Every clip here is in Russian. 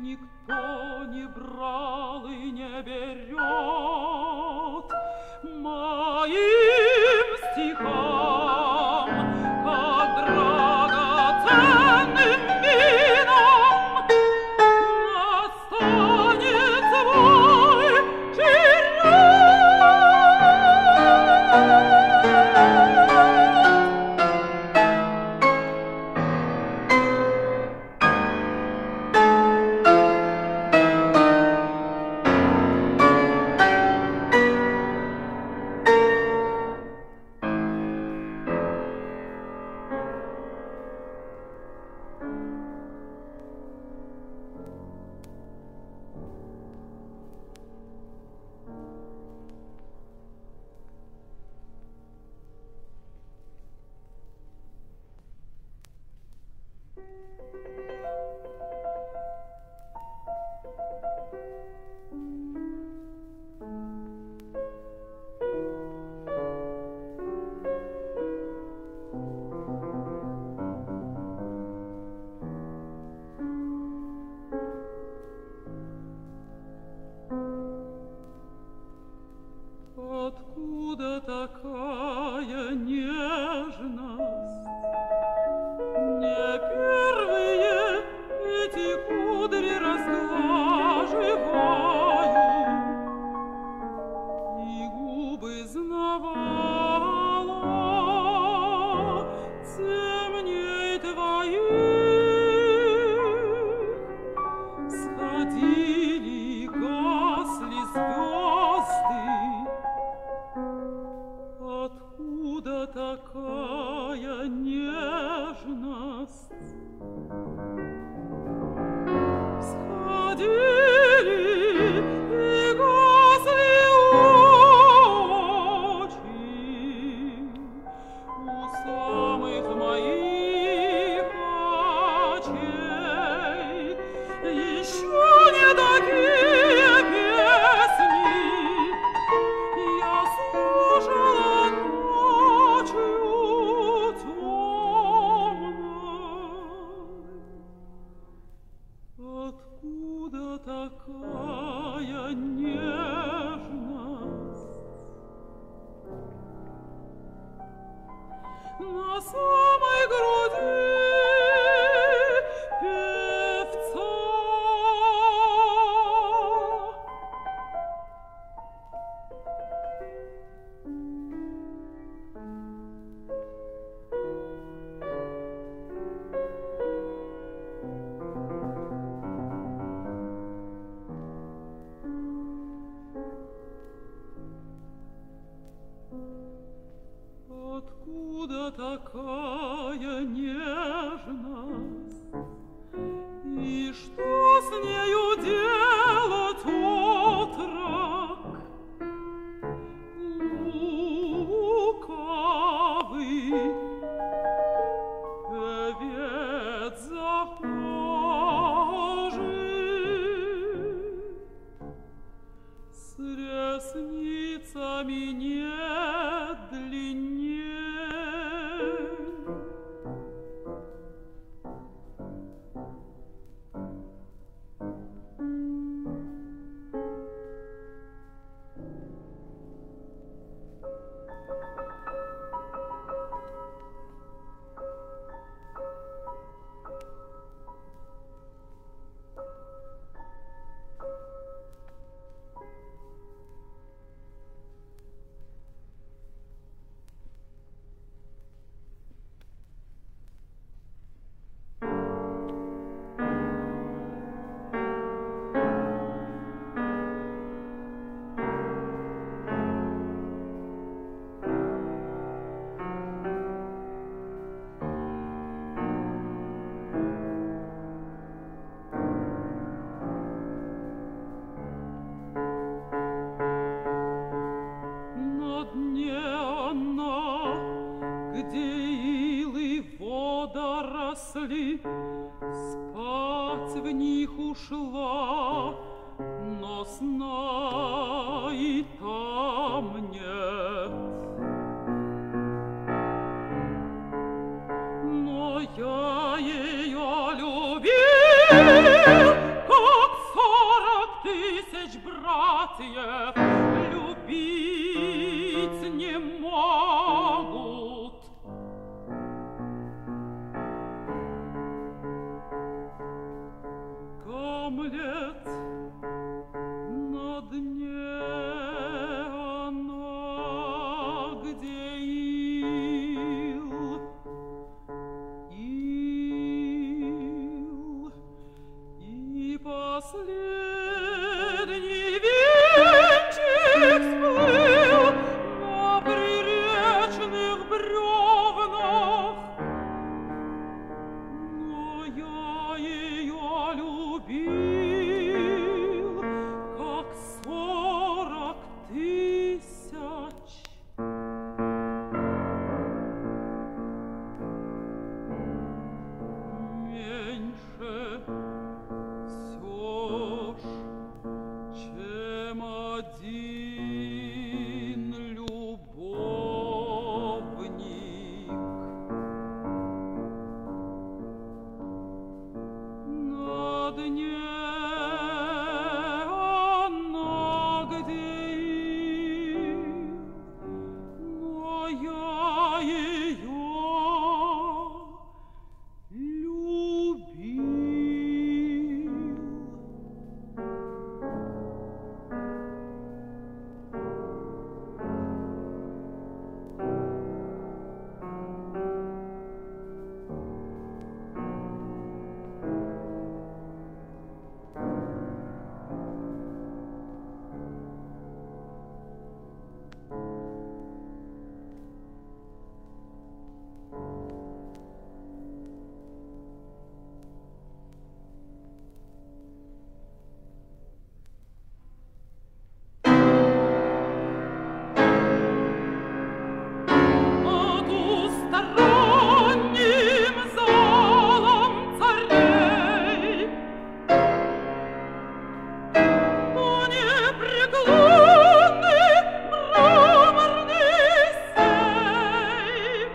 никто не брал и не берет моим стихам, как драгоценным вином настанет твой черед. Откуда такая нежность? Не первые эти кудри разглаживаю, и губы знавала темней твоих. Сходили и гасли звезды. Откуда такая нежность? Сходили и гасли очи у самых моих очей. Еще не такие песни я слушала ночью темной. Откуда такая нежность? На самой груди певца. Откуда такая нежность? И что с нею делать, отрок? Лукавый певец захожий с ресницами не длинней. Водоросли, спать в них ушла, но сна и там нет. Но я ее любил, тысяч братьев любить не могут. Гамлет на дне она, где ил, и последний венчик сплыл на приречных бревнах, но я ее любил, как 40 тысяч. Меньше все ж, чем один любовник. На дне она, где ил, но я ее любил. Потусторонним залом царей по непреклонный мраморный сей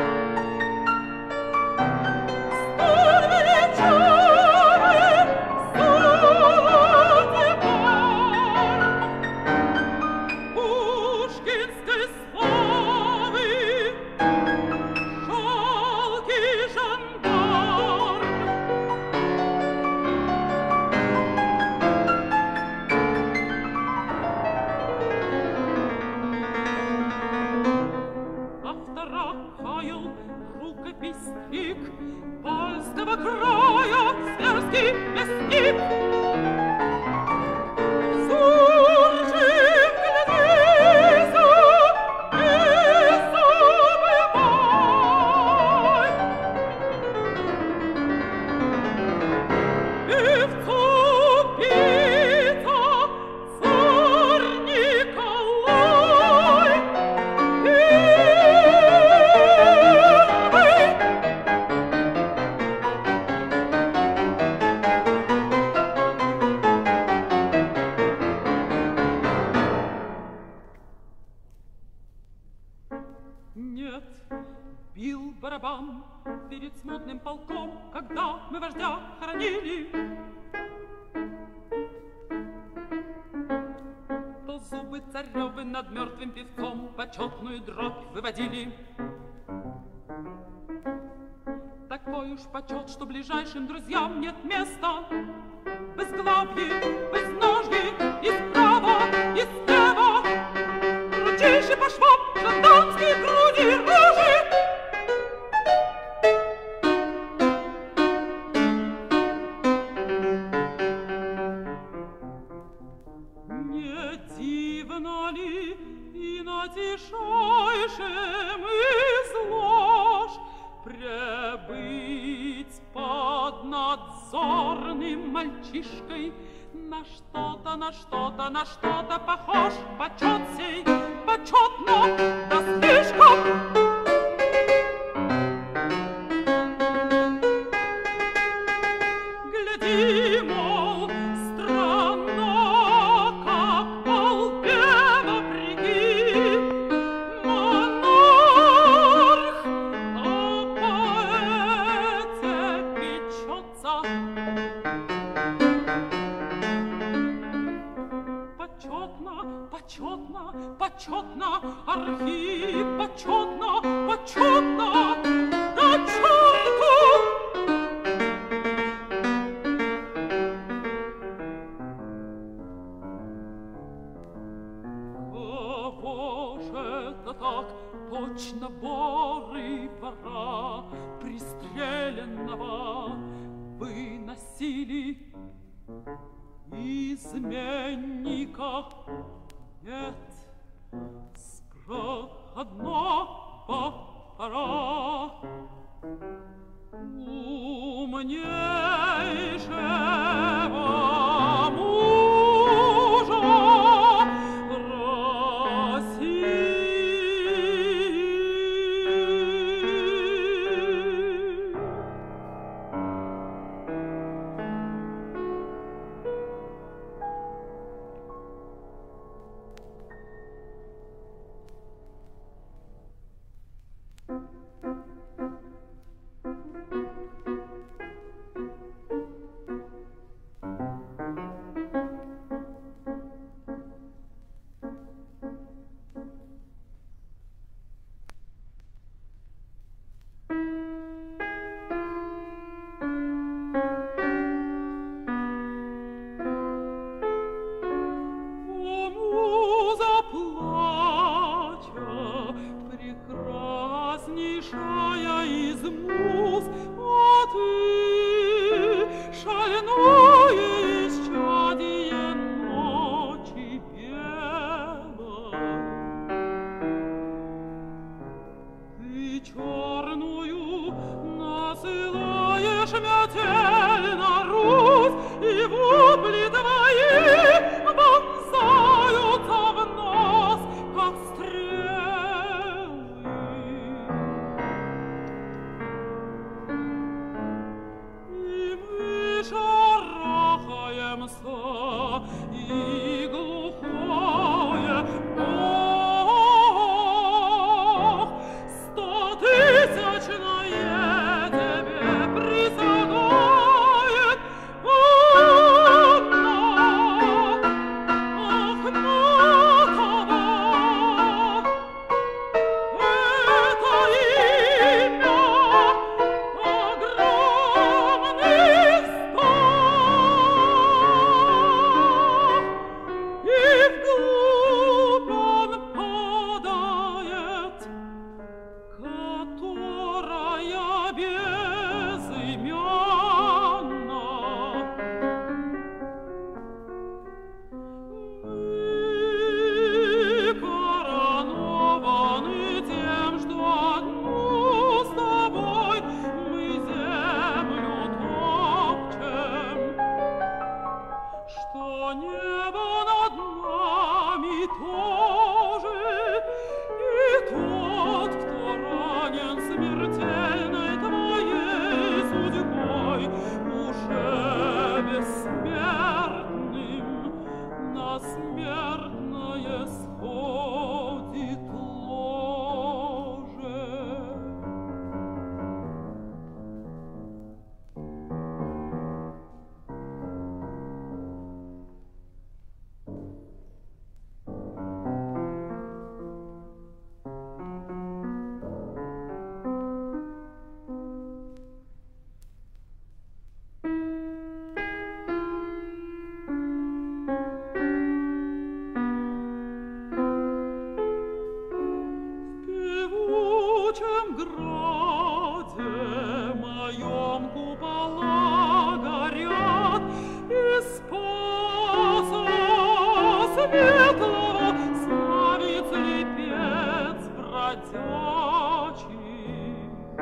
столь величавый в золоте бар пушкинской славы жалкий жандарм. Автора хаял рукопись стриг польского края зверский мясник. Суржик, глядися, не забывай. Певцу Пита царь Николай первый. Нет, бил барабан перед смутным полком, когда мы вождя хоронили. То зубы царевы над мертвым певцом почетную дробь выводили. Такой уж почет, что ближайшим друзьям нет места. Безглавье, безножье, и справа, и слева, ручейши по швам, жандармские груди, рожи. Не дивно ли и на тишайшем излож пребыть под надзорным мальчишкой? На что-то, на что-то, на что-то похож почет сей, почетно, да слишком. Гляди, мол, странно, как толпе вопреки монарх о поэте печется. почетно, почетно, Архип, почетно, почетно, да черту! Кого ж это так точно боры пора пристреленного выносили? Изменника нет, с проходного пора. Умнейшего мужа России. Прекраснейшая из муз, а ты шальное исчадие ночи белой. Ты черную насылаешь метель на Русь, и вопли твои вонзаются в нос, как стрелы. И мы шарахаемся, и глухое ох, 100-тысячное тебе присягает одна, ах, Матова. Это имя огромных стах, и вглубь он падает, которая безымянна. Мы коронованы тем, что одну с тобой мы землю топчем, что небо над нами тоже, и тот, кто ранен смертельной твоей судьбой, уже бессмертным на смертное сходит ложе. В певучем граде моем купола горят, и Спаса светлого славит слепец бродячий.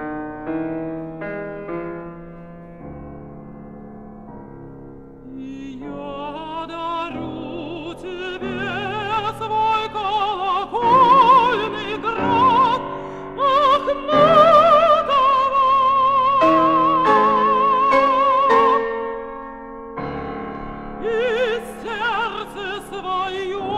И я дарю тебе свой колокольный град, ах, Матова! И сердце свое